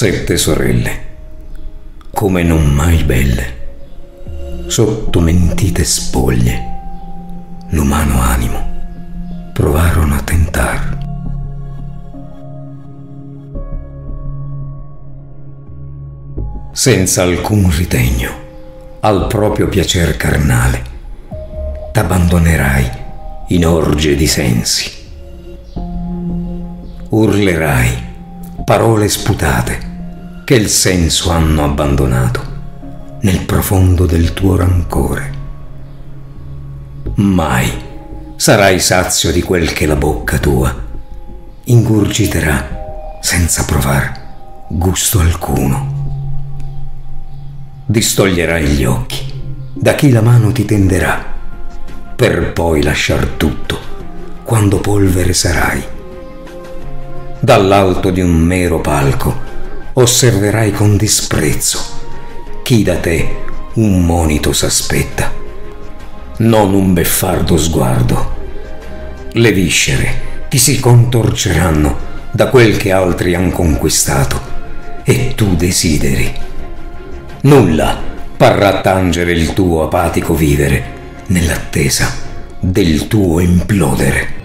7 sorelle, come non mai belle, sotto mentite spoglie, l'umano animo provarono a tentar. Senza alcun ritegno al proprio piacer carnale, t'abbandonerai in orge di sensi. Urlerai parole sputate che il senso hanno abbandonato nel profondo del tuo rancore. Mai sarai sazio di quel che la bocca tua ingurgiterà senza provar gusto alcuno. Distoglierai gli occhi da chi la mano ti tenderà, per poi lasciar tutto quando polvere sarai. Dall'alto di un mero palco osserverai con disprezzo chi da te un monito s'aspetta, non un beffardo sguardo. Le viscere ti si contorceranno da quel che altri han conquistato e tu desideri. Nulla parrà tangere il tuo apatico vivere nell'attesa del tuo implodere.